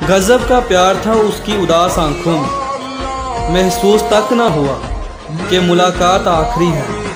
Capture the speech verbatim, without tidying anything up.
गजब का प्यार था उसकी उदास आंखों में, महसूस तक न हुआ कि मुलाकात आखिरी है।